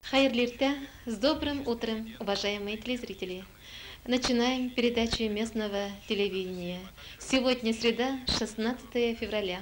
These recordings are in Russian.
Хайрлирте, с добрым утром, уважаемые телезрители! Начинаем передачу местного телевидения. Сегодня среда, 16 февраля.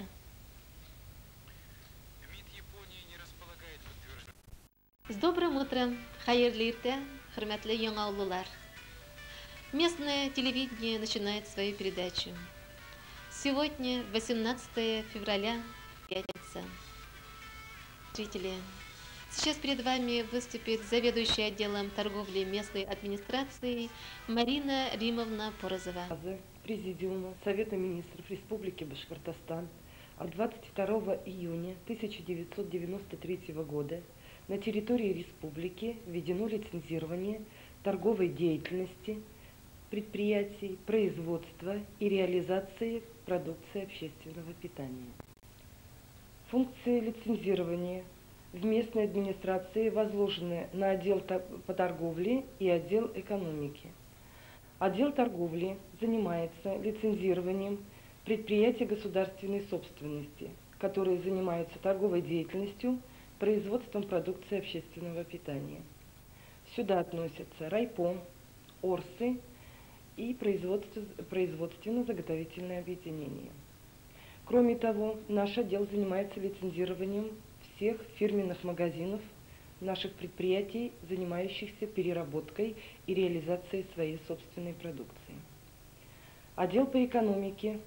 С добрым утром, хайрлирте, хөрмәтле яңаулылар! Местное телевидение начинает свою передачу. Сегодня 18 февраля, пятница. Зрители, сейчас перед вами выступит заведующая отделом торговли местной администрации Марина Римовна Порозова. Президиума Совета министров Республики Башкортостан от 22 июня 1993 года на территории республики введено лицензирование торговой деятельности предприятий, производства и реализации продукции общественного питания. Функции лицензирования в местной администрации возложены на отдел по торговле и отдел экономики. Отдел торговли занимается лицензированием предприятий государственной собственности, которые занимаются торговой деятельностью, производством продукции общественного питания. Сюда относятся райпо, орсы и производственно-заготовительное объединение. Кроме того, наш отдел занимается лицензированием всех фирменных магазинов наших предприятий, занимающихся переработкой и реализацией своей собственной продукции. Отдел по экономике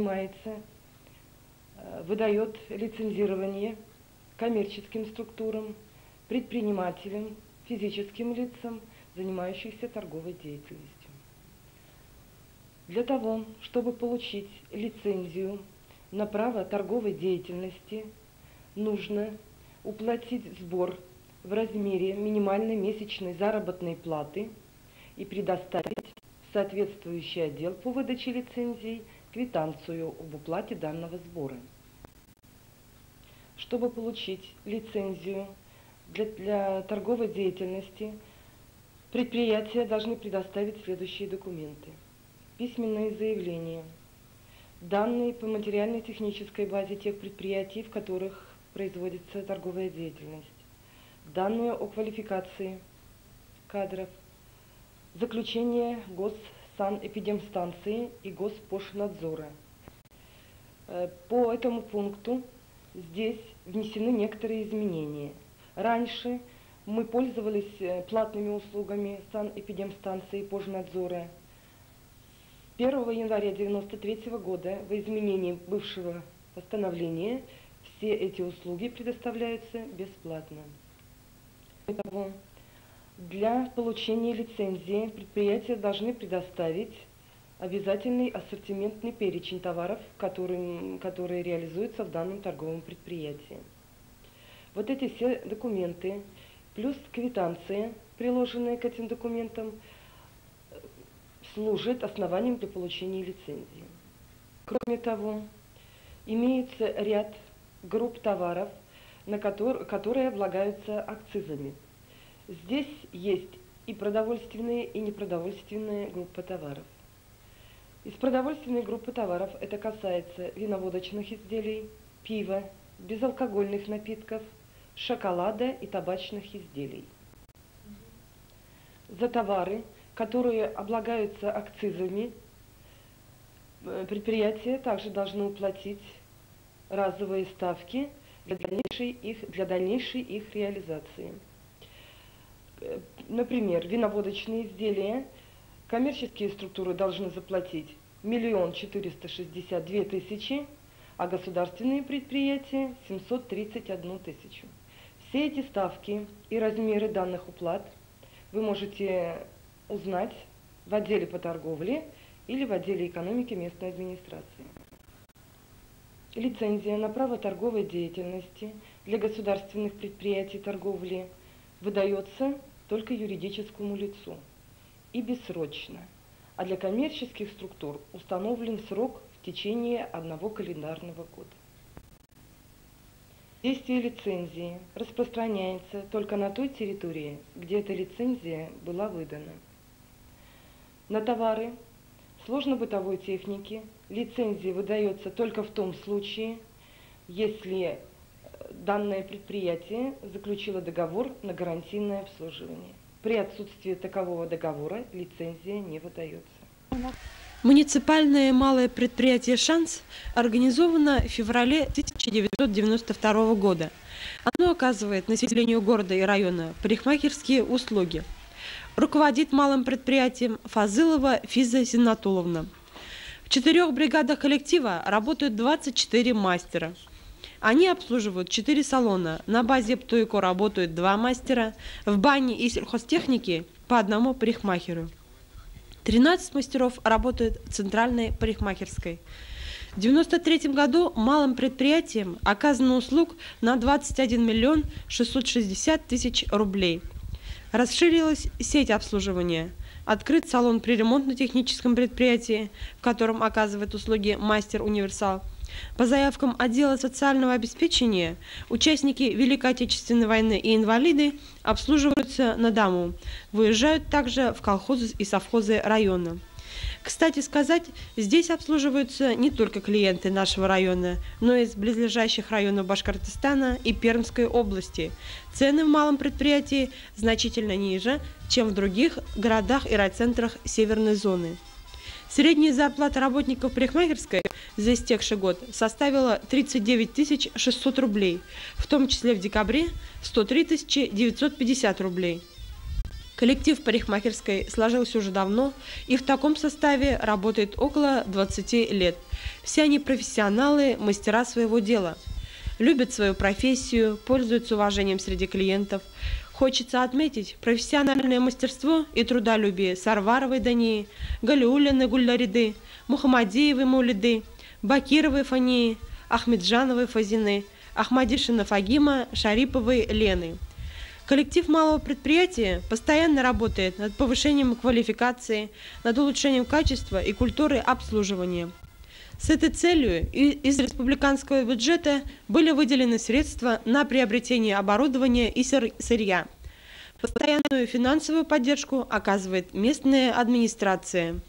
выдает лицензирование коммерческим структурам, предпринимателям, физическим лицам, занимающихся торговой деятельностью. Для того, чтобы получить лицензию на право торговой деятельности, нужно уплатить сбор в размере минимальной месячной заработной платы и предоставить в соответствующий отдел по выдаче лицензий квитанцию об уплате данного сбора. Чтобы получить лицензию для торговой деятельности, предприятия должны предоставить следующие документы: письменные заявления, данные по материально-технической базе тех предприятий, в которых производится торговая деятельность, данные о квалификации кадров, заключение госсанэпидемстанции и Госпошнадзора. По этому пункту здесь внесены некоторые изменения. Раньше мы пользовались платными услугами санэпидемстанции и Пожнадзора. С 1 января 1993 года во изменении бывшего постановления все эти услуги предоставляются бесплатно. Кроме того, для получения лицензии предприятия должны предоставить обязательный ассортиментный перечень товаров, которые реализуются в данном торговом предприятии. Вот эти все документы, плюс квитанция, приложенная к этим документам, служит основанием для получения лицензии. Кроме того, имеется ряд групп товаров, которые облагаются акцизами. Здесь есть и продовольственные, и непродовольственные группы товаров. Из продовольственной группы товаров это касается виноводочных изделий, пива, безалкогольных напитков, шоколада и табачных изделий. За товары, которые облагаются акцизами, предприятия также должны уплатить разовые ставки для дальнейшей их реализации. Например, виноводочные изделия коммерческие структуры должны заплатить 1 462 000, а государственные предприятия 731 000. Все эти ставки и размеры данных уплат вы можете узнать в отделе по торговле или в отделе экономики местной администрации. Лицензия на право торговой деятельности для государственных предприятий торговли выдается только юридическому лицу и бессрочно, а для коммерческих структур установлен срок в течение 1 календарного года. Действие лицензии распространяется только на той территории, где эта лицензия была выдана. На товары сложно-бытовой техники лицензия выдается только в том случае, если данное предприятие заключило договор на гарантийное обслуживание. При отсутствии такового договора лицензия не выдается. Муниципальное малое предприятие «Шанс» организовано в феврале 1992 года. Оно оказывает населению города и района парикмахерские услуги. Руководит малым предприятием Фазылова Физа Зиннатулловна. В 4 бригадах коллектива работают 24 мастера. Они обслуживают 4 салона. На базе Птуйко работают 2 мастера. В бане и сельхозтехнике по 1 парикмахеру. 13 мастеров работают в центральной парикмахерской. В 1993 году малым предприятием оказано услуг на 21 миллион 660 тысяч рублей. Расширилась сеть обслуживания. Открыт салон при ремонтно-техническом предприятии, в котором оказывает услуги мастер-универсал. По заявкам отдела социального обеспечения участники Великой Отечественной войны и инвалиды обслуживаются на дому. Выезжают также в колхозы и совхозы района. Кстати сказать, здесь обслуживаются не только клиенты нашего района, но и из близлежащих районов Башкортостана и Пермской области. Цены в малом предприятии значительно ниже, чем в других городах и райцентрах северной зоны. Средняя зарплата работников парикмахерской за истекший год составила 39 600 рублей, в том числе в декабре 103 950 рублей. Коллектив парикмахерской сложился уже давно и в таком составе работает около 20 лет. Все они профессионалы, мастера своего дела. Любят свою профессию, пользуются уважением среди клиентов. Хочется отметить профессиональное мастерство и трудолюбие Сарваровой Дании, Галиуллиной Гульдариды, Мухаммадиевой Маулиды, Бакировой Фании, Ахмеджановой Фазины, Ахмадишина Фагима, Шариповой Лены. Коллектив малого предприятия постоянно работает над повышением квалификации, над улучшением качества и культуры обслуживания. С этой целью из республиканского бюджета были выделены средства на приобретение оборудования и сырья. Постоянную финансовую поддержку оказывает местная администрация.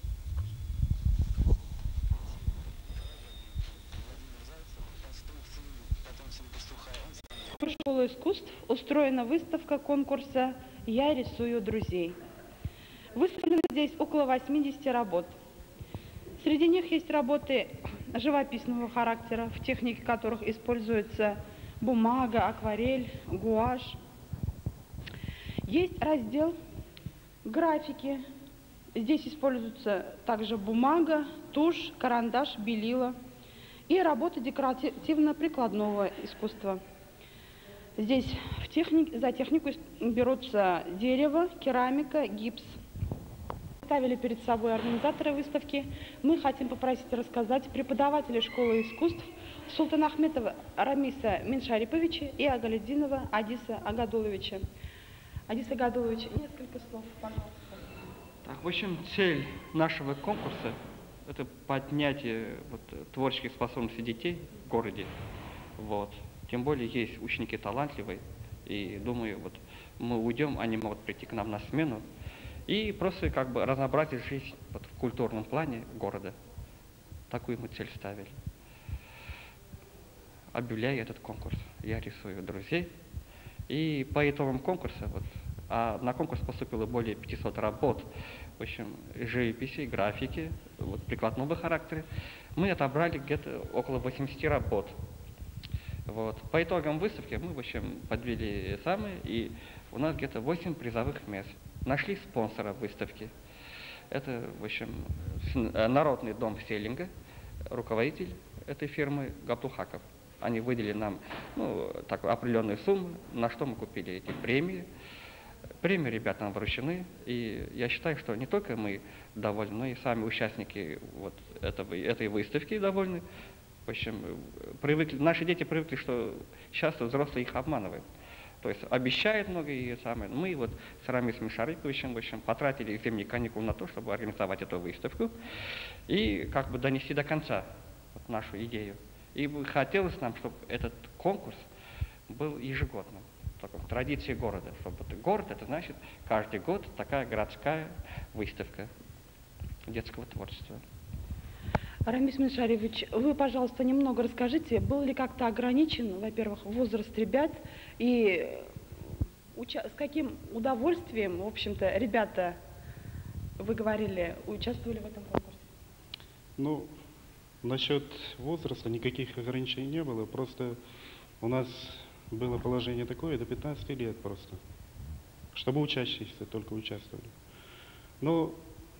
В школу искусств устроена выставка конкурса «Я рисую друзей». Выставлено здесь около 80 работ. Среди них есть работы живописного характера, в технике которых используется бумага, акварель, гуашь. Есть раздел графики. Здесь используется также бумага, тушь, карандаш, белила и работы декоративно-прикладного искусства. Здесь за технику берутся дерево, керамика, гипс. Ставили перед собой организаторы выставки. Мы хотим попросить рассказать преподавателей школы искусств Султанахметова Рамиса Миншариповича и Агалидинова Адиса Агадуловича. Адис Агадулович, несколько слов, пожалуйста. Так, в общем, цель нашего конкурса – это поднятие творческих способностей детей в городе. Тем более есть ученики талантливые, и думаю, мы уйдем, они могут прийти к нам на смену и просто разнообразить жизнь в культурном плане города. Такую мы цель ставили. Объявляю этот конкурс. Я рисую друзей. И по итогам конкурса, на конкурс поступило более 500 работ, в общем, живописи, графики, прикладного характера. Мы отобрали где-то около 80 работ. По итогам выставки мы, в общем, подвели и у нас где-то 8 призовых мест. Нашли спонсора выставки. Это, в общем, Народный дом селлинга, руководитель этой фирмы Габдулхаков. Они выделили нам определенную сумму, на что мы купили эти премии. Премии ребятам вручены, и я считаю, что не только мы довольны, но и сами участники этой выставки довольны. В общем, наши дети привыкли, что часто взрослые их обманывают. То есть обещают много, и мы с Рамисом Шариповичем, в общем, потратили зимние каникулы на то, чтобы организовать эту выставку и донести до конца нашу идею. И хотелось нам, чтобы этот конкурс был ежегодным, традицией города. Чтобы город, это значит каждый год такая городская выставка детского творчества. Рамис Миншаревич, вы, пожалуйста, немного расскажите, был ли как-то ограничен, во-первых, возраст ребят и с каким удовольствием, в общем-то, ребята, вы говорили, участвовали в этом конкурсе? Ну, насчет возраста никаких ограничений не было, просто у нас было положение такое, до 15 лет просто, чтобы учащиеся только участвовали. Но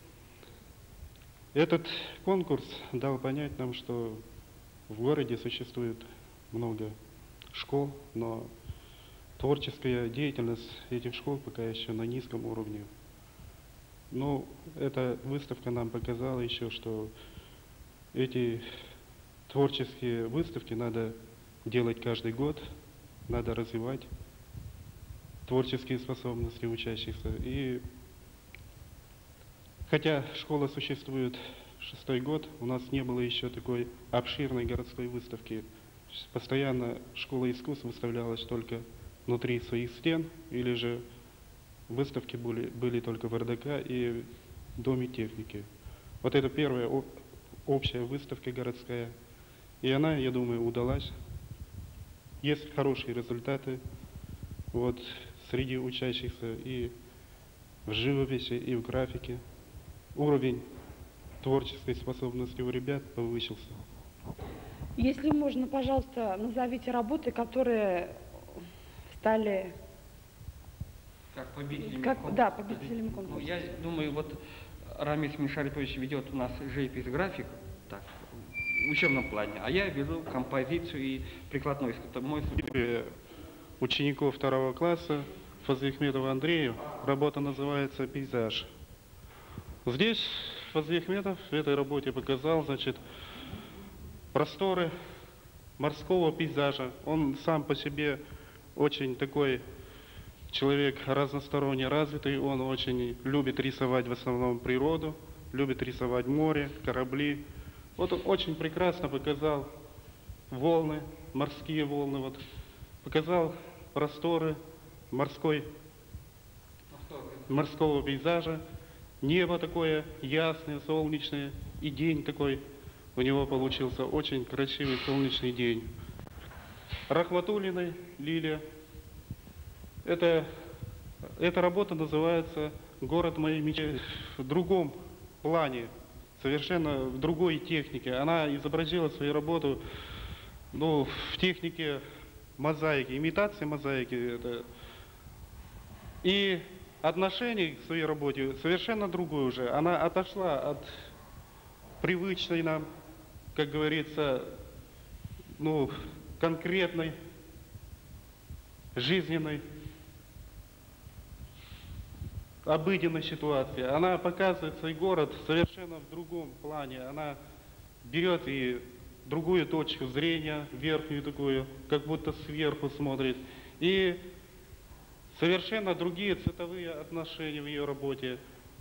этот конкурс дал понять нам, что в городе существует много школ, но творческая деятельность этих школ пока еще на низком уровне. Но эта выставка нам показала еще, что эти творческие выставки надо делать каждый год, надо развивать творческие способности учащихся. И хотя школа существует 6-й год, у нас не было еще такой обширной городской выставки. Постоянно школа искусств выставлялась только внутри своих стен, или же выставки были только в РДК и в Доме техники. Вот это первая общая выставка городская, и она, я думаю, удалась. Есть хорошие результаты вот, среди учащихся и в живописи, и в графике. Уровень творческой способности у ребят повысился. Если можно, пожалуйста, назовите работы, которые стали как победителями конкурса. Да, победителями конкурса. Ну, я думаю, вот Рамис Миншарипович ведет у нас живопись, график, так, в учебном плане, а я веду композицию и прикладной искусство. Мой учеников 2 класса Фазлихметова Андрею работа называется «Пейзаж». Здесь Фазлихметов в этой работе показал, значит, просторы морского пейзажа. Он сам по себе очень такой человек разносторонне развитый, он очень любит рисовать в основном природу, любит рисовать море, корабли. Вот он очень прекрасно показал волны, морские волны, вот, показал просторы морского пейзажа. Небо такое ясное, солнечное, и день такой у него получился очень красивый солнечный день. Рахматуллиной Лилия. Эта работа называется «Город моей мечты». В другом плане, совершенно в другой технике. Она изобразила свою работу в технике мозаики, имитации мозаики. И отношение к своей работе совершенно другое уже. Она отошла от привычной нам, как говорится, конкретной, жизненной, обыденной ситуации. Она показывает свой город совершенно в другом плане. Она берет и другую точку зрения, верхнюю такую, как будто сверху смотрит. И совершенно другие цветовые отношения в ее работе.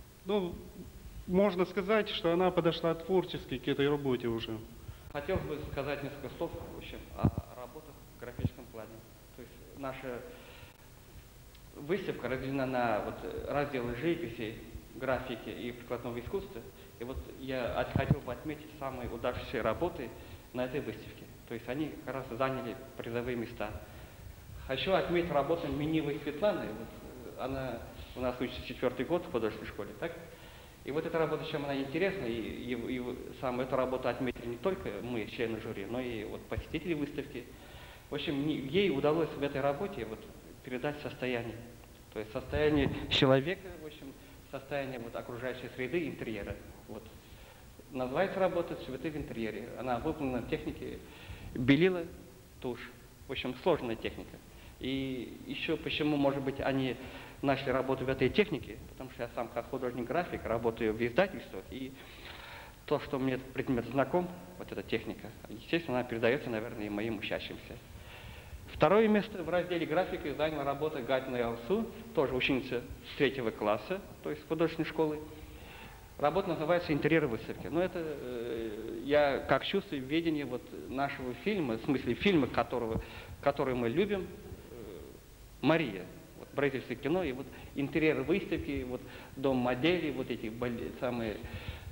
Можно сказать, что она подошла творчески к этой работе уже. Хотелось бы сказать несколько слов в общем, о работах в графическом плане. То есть наша выставка разделена на разделы живописи, графики и прикладного искусства. И вот я хотел бы отметить самые удавшиеся работы на этой выставке. То есть они как раз заняли призовые места. Хочу отметить работу Минивой Светланы. Она у нас учится 4-й год в художественной школе, так? И вот эта работа, чем она интересна, и эту работу отметили не только мы, члены жюри, но и посетители выставки. В общем, ей удалось в этой работе передать состояние. То есть состояние человека, в общем, состояние окружающей среды, интерьера. Называется работа «Цветы в интерьере». Она выполнена в технике белила, тушь. В общем, сложная техника. И еще почему, может быть, они начали работу в этой технике, потому что я сам как художник-график работаю в издательствах, и то, что мне этот предмет знаком, эта техника, естественно, она передается, наверное, и моим учащимся. Второе место в разделе графики заняла работа Гатиной Алсу, тоже ученица 3-го класса, то есть художественной школы. Работа называется «Интерьер выставки». Но это я как чувствую видение нашего фильма, в смысле фильма, который мы любим, «Мария». Правительственное кино, и интерьер выставки, дом моделей, эти самые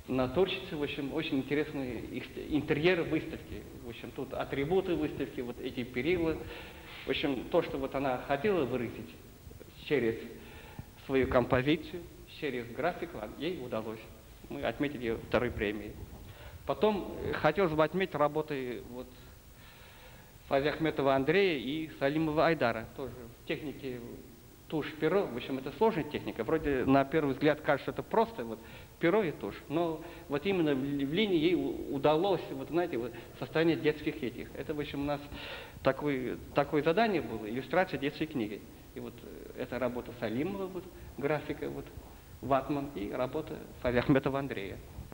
натурщицы, в общем, очень интересные интерьеры выставки. В общем, тут атрибуты выставки, вот эти перила. В общем, то, что вот она хотела выразить через свою композицию, через графику, ей удалось. Мы отметили ее второй премией. Потом хотелось бы отметить работы вот Фазиахметова Андрея и Салимова Айдара. Тоже в технике тушь-перо. В общем, это сложная техника. Вроде на первый взгляд кажется, что это просто вот перо и тушь. Но вот именно в линии ей удалось, вот знаете, вот состояние детских этих. Это, в общем, у нас такое задание было, иллюстрация детской книги. И вот эта работа Салимова, вот, графика, вот, ватман, и работа Фазиахметова Андрея.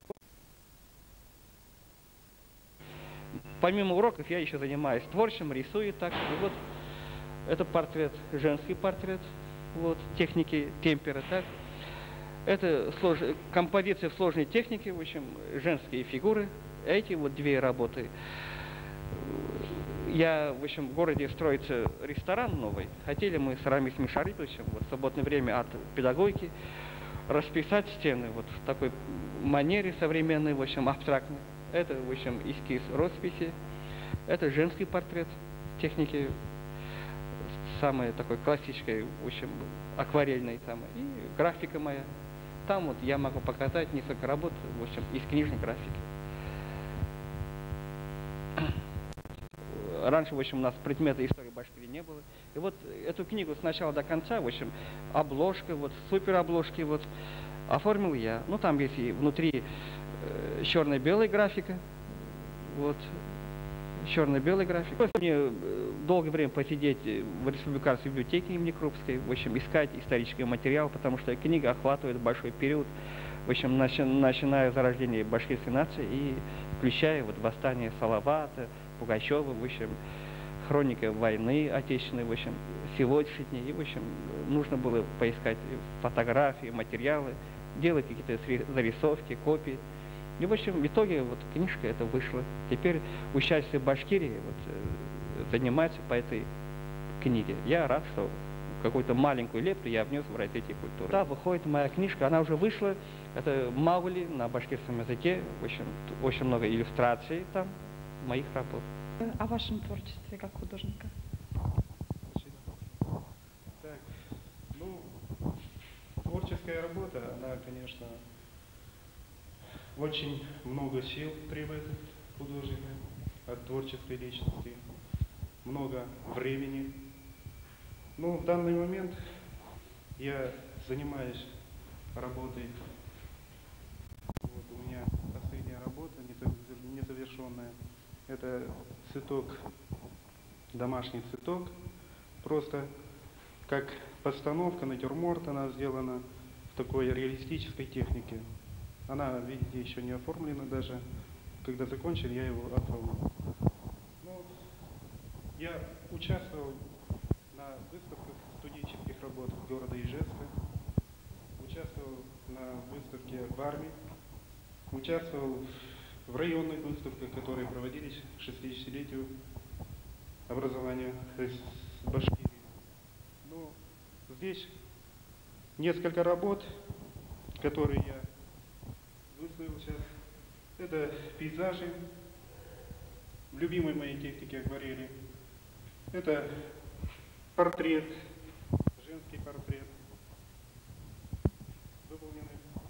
Помимо уроков я еще занимаюсь творчеством, рисую так. И вот это портрет, женский портрет, вот, техники темпера, так. Это композиция в сложной технике, в общем, женские фигуры. Эти вот две работы. В общем, в городе строится ресторан новый. Хотели мы с Рамисом Шариповичем вот, в свободное время от педагогики расписать стены вот в такой манере современной, в общем, абстрактной. Это, в общем, эскиз росписи. Это женский портрет техники самой такой классической, в общем, акварельной самой. И графика моя. Там вот я могу показать несколько работ, в общем, из книжной графики. Раньше, в общем, у нас предмета истории Башкирии не было. И вот эту книгу с начала до конца, в общем, обложка, вот супер обложки, вот, оформил я. Ну, там есть и внутри черно-белая графика, вот, черно-белый график. Мне долгое время посидеть в Республиканской библиотеке имени Крупской, в общем, искать исторический материал, потому что книга охватывает большой период, в общем, начиная с зарождения башкирской нации и включая вот восстание Салавата, Пугачева, в общем, хроника войны отечественной, в общем, сегодняшние дни. И, в общем, нужно было поискать фотографии, материалы, делать какие-то зарисовки, копии. И, в общем, в итоге вот книжка эта вышла. Теперь участие в Башкирии вот, занимается по этой книге. Я рад, что какую-то маленькую лепту я внес в развитие культуры. Да, выходит моя книжка, она уже вышла. Это Маугли на башкирском языке. В общем, очень много иллюстраций там моих работ. О вашем творчестве как художника? Так, ну, творческая работа, она, конечно, очень много сил требует художника от творческой личности, много времени. Но в данный момент я занимаюсь работой. Вот у меня последняя работа, незавершенная. Это цветок, домашний цветок. Просто как постановка, натюрморт, она сделана в такой реалистической технике. Она, видите, еще не оформлена даже. Когда закончил, я его оформил. Ну, я участвовал на выставках студенческих работ города Ижевска, участвовал на выставке в армии, участвовал в районных выставках, которые проводились к 60-летию образования Башкирии. Ну, здесь несколько работ, которые я выставил сейчас. Это пейзажи, любимой моей техники акварели. Это портрет, женский портрет, выполненный.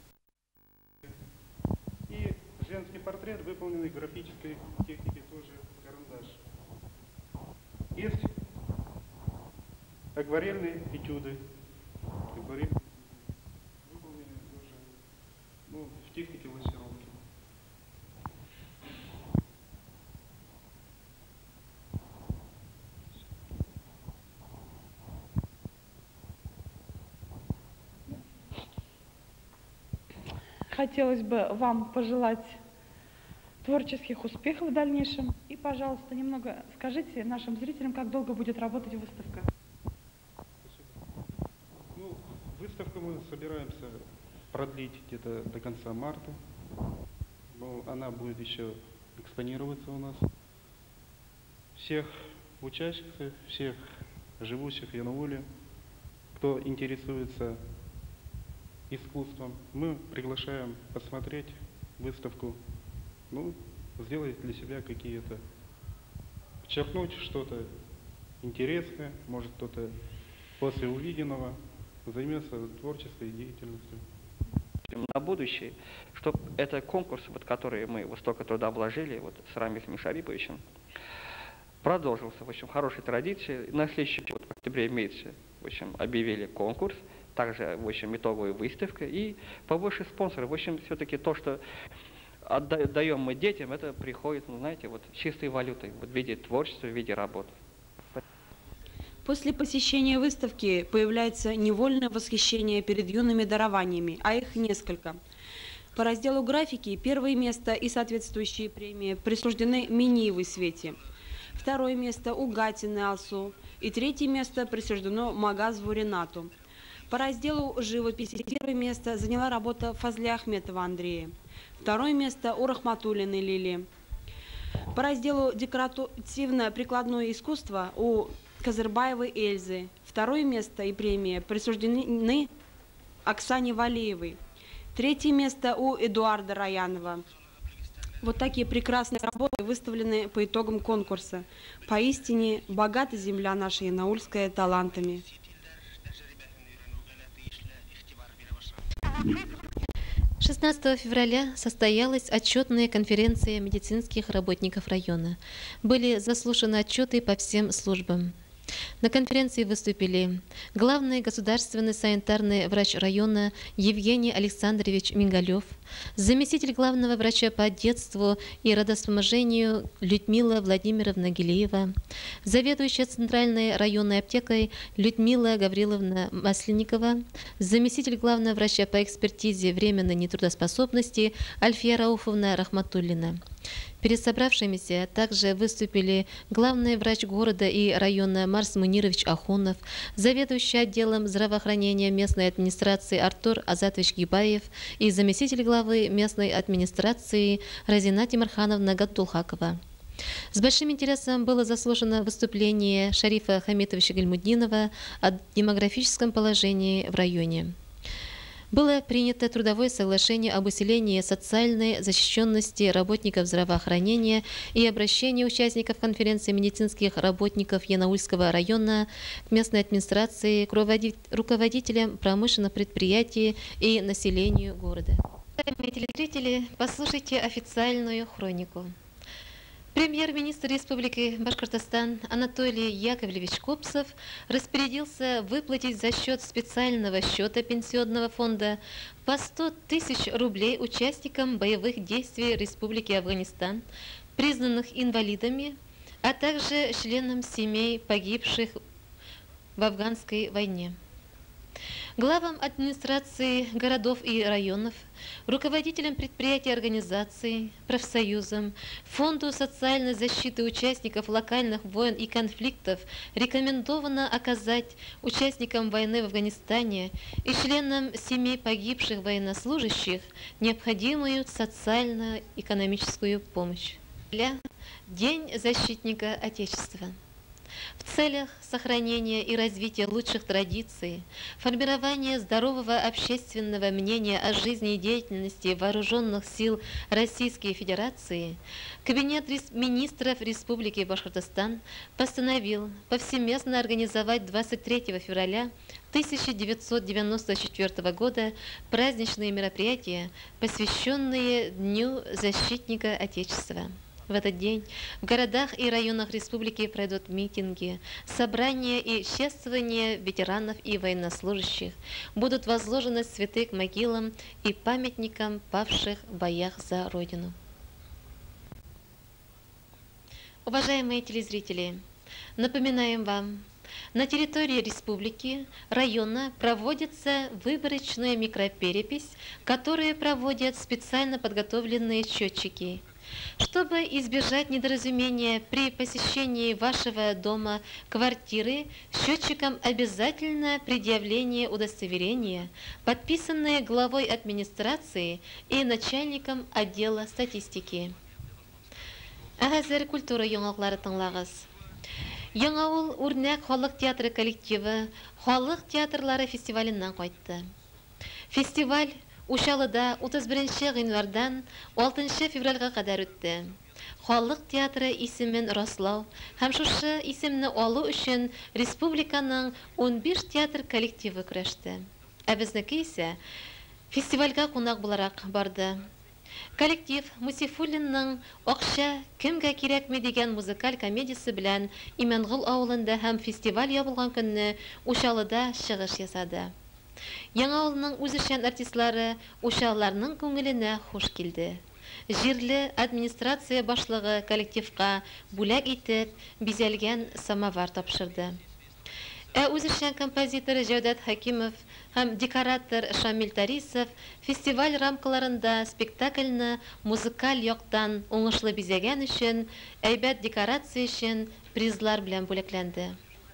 И женский портрет, выполненный в графической технике, тоже карандаш. Есть акварельные этюды, выполненные тоже в технике лассировки. Хотелось бы вам пожелать творческих успехов в дальнейшем. И, пожалуйста, немного скажите нашим зрителям, как долго будет работать выставка. Спасибо. Ну, выставку мы собираемся продлить где-то до конца марта. Но она будет еще экспонироваться у нас. Всех учащихся, всех живущих в Янауле, кто интересуется искусством, мы приглашаем посмотреть выставку, ну, сделать для себя какие-то, подчеркнуть что-то интересное, может кто-то после увиденного займется творческой деятельностью. На будущее, чтобы это конкурс, вот, который мы вот столько труда вложили вот, с Рамилем Шариповичем, продолжился, в общем, хорошей традиции. На следующий год, в октябре месяце, в общем, объявили конкурс, также, в общем, итоговая выставка и побольше спонсоров. В общем, все-таки то, что отдаем мы детям, это приходит, ну, знаете, вот чистой валютой, вот, в виде творчества, в виде работы. После посещения выставки появляется невольное восхищение перед юными дарованиями, а их несколько. По разделу графики первое место и соответствующие премии присуждены Миниевой Свете, второе место Угатиной Алсу и третье место присуждено Магазову Ренату. По разделу живописи первое место заняла работа Фазли Ахметова Андрея, второе место у Рахматуллиной Лилии. По разделу декоративно-прикладное искусство у Казырбаевой Эльзы. Второе место и премия присуждены Оксане Валеевой. Третье место у Эдуарда Раянова. Вот такие прекрасные работы выставлены по итогам конкурса. Поистине богата земля наша янаульская талантами. 16 февраля состоялась отчетная конференция медицинских работников района. Были заслушаны отчеты по всем службам. На конференции выступили главный государственный санитарный врач района Евгений Александрович Мингалев, заместитель главного врача по детству и родовспоможению Людмила Владимировна Гилеева, заведующая центральной районной аптекой Людмила Гавриловна Масленникова, заместитель главного врача по экспертизе временной нетрудоспособности Альфия Рауфовна Рахматуллина. Перед собравшимися также выступили главный врач города и района Марс Мунирович Ахунов, заведующий отделом здравоохранения местной администрации Артур Азатович Гибаев и заместитель главы местной администрации Разина Тимирхановна Гаттулхакова. С большим интересом было заслушано выступление Шарифа Хамитовича Гальмудинова о демографическом положении в районе. Было принято трудовое соглашение об усилении социальной защищенности работников здравоохранения и обращение участников конференции медицинских работников Янаульского района к местной администрации, к руководителям промышленных предприятий и населению города. Уважаемые телезрители, послушайте официальную хронику. Премьер-министр Республики Башкортостан Анатолий Яковлевич Копсов распорядился выплатить за счет специального счета Пенсионного фонда по 100 тысяч рублей участникам боевых действий Республики Афганистан, признанных инвалидами, а также членам семей погибших в афганской войне. Главам администрации городов и районов, руководителям предприятий и организаций, профсоюзам, Фонду социальной защиты участников локальных войн и конфликтов рекомендовано оказать участникам войны в Афганистане и членам семей погибших военнослужащих необходимую социально-экономическую помощь. День защитника Отечества. В целях сохранения и развития лучших традиций, формирования здорового общественного мнения о жизни и деятельности вооруженных сил Российской Федерации, Кабинет министров Республики Башкортостан постановил повсеместно организовать 23 февраля 1994 года праздничные мероприятия, посвященные Дню защитника Отечества. В этот день в городах и районах республики пройдут митинги, собрания и чествования ветеранов и военнослужащих. Будут возложены цветы к могилам и памятникам павших в боях за Родину. Уважаемые телезрители, напоминаем вам, на территории республики, района проводится выборочная микроперепись, которую проводят специально подготовленные счетчики. Чтобы избежать недоразумения при посещении вашего дома, квартиры, счетчикам обязательно предъявление удостоверения, подписанное главой администрации и начальником отдела статистики. Әгәзер культура яңалыклары тыңлагыз. Яңаул үрнәк халык театры коллективы халык театрлары фестиваленнән кайтты. Фестиваль Ушалыда 31 гыйнвардан 6 февральга кадәр үтте. Халык театры исемен раслау һәм шушы исемне алу өчен республиканың 15 театр коллективы көрәште. Ә безнеке исә фестивальгә кунак буларак барды. Коллектив Мусифуллинның «Акча кемгә кирәкме» дигән музыкаль комедиясе белән Имәнгол авылында һәм фестиваль ябылган көнне Ушалыда чыгыш ясады. Яңа авылның үзешчән артистлары ушалларның күңеленә хуш килде. Җирле администрация башлыгы коллективка бүләк итеп бизәлгән самовар тапшырды. Ә үзешчән композитор Җәүдәт Хакимов һәм декоратор Шамил Тарисов фестиваль рамкаларында спектакльне музыкаль яктан уңышлы бизәгән өчен әйбәт декорация өчен призлар белән бүләкләнде.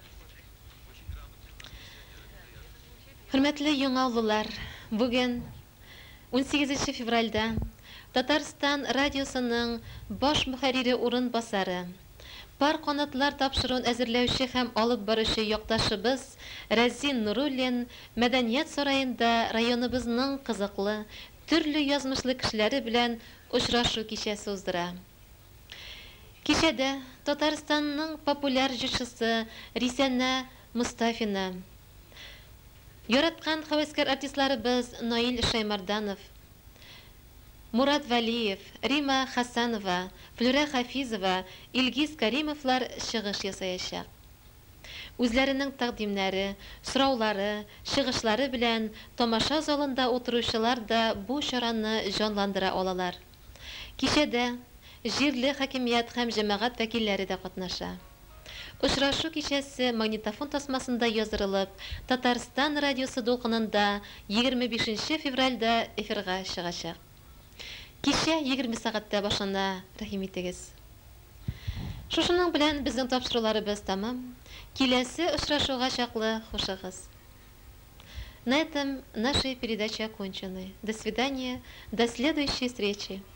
Хөрмәтле яңавыллар, бүген 18 февральдә Татарстан радиосының баш мөхәррире урынбасары, пар канатлар тапшыруын әзерләүче һәм алып баручы якташыбыз Разин Нуруллин Мәдәният сараенда районыбызның кызыклы, төрле язмышлы кешеләре белән очрашу кичәсе уздыра. Кичәдә Татарстанның популяр җырчысы Рисәнә Мустафина, яраткан хәвәскәр артистларыбыз Наил Шаймарданов, Мурат Валиев, Рима Хасанова, Флюра Хафизова, Илгиз Каримовлар чыгыш ясаячак. Үзләренең тәкъдимнәре, сораулары, чыгышлары белән тамаша залында утыручылар да бу чараны җанландыра алалар. Кичәдә җирле хакимият һәм җәмәгать вәкилләре дә катнаша. Очрашу кичәсе магнитофон тасмасында яздырылып, Татарстан радиосы дулкынында 25 февральдә эфирга чыгачак. Кичә 20 сәгатьтә башлана, рәхим итегез. Шушының белән безнең тапшыруларыбыз тамам. Киләсе очрашуга чаклы хушыгыз. На этом наши передачи окончены. До свидания, до следующей встречи.